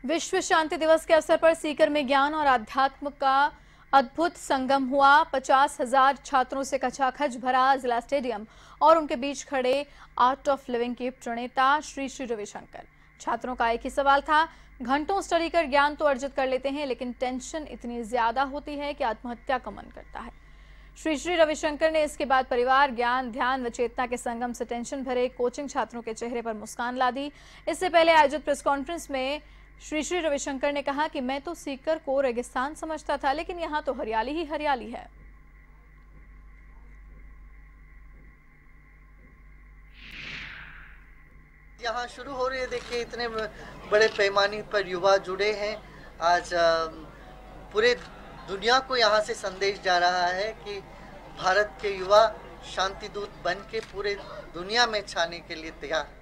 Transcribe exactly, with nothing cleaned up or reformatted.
विश्व शांति दिवस के अवसर पर सीकर में ज्ञान और अध्यात्म का अद्भुत संगम हुआ। पचास हजार छात्रों से खचाखच भरा जिला स्टेडियम और उनके बीच खड़े आर्ट ऑफ लिविंग के प्रणेता श्री श्री रविशंकर। छात्रों का एक ही सवाल था, घंटों स्टडी कर ज्ञान तो अर्जित कर लेते हैं, लेकिन टेंशन इतनी ज्यादा होती है कि आत्महत्या का मन करता है। श्री श्री रविशंकर ने इसके बाद परिवार, ज्ञान, ध्यान व चेतना के संगम से टेंशन भरे कोचिंग छात्रों के चेहरे पर मुस्कान ला दी। इससे पहले आयोजित प्रेस कॉन्फ्रेंस में श्री श्री रविशंकर ने कहा कि मैं तो सीकर को रेगिस्तान समझता था, लेकिन यहाँ तो हरियाली ही हरियाली है। यहाँ शुरू हो रही है, देखिए इतने बड़े पैमाने पर युवा जुड़े हैं। आज पूरे दुनिया को यहाँ से संदेश जा रहा है कि भारत के युवा शांति दूत बन के पूरे दुनिया में छाने के लिए तैयार।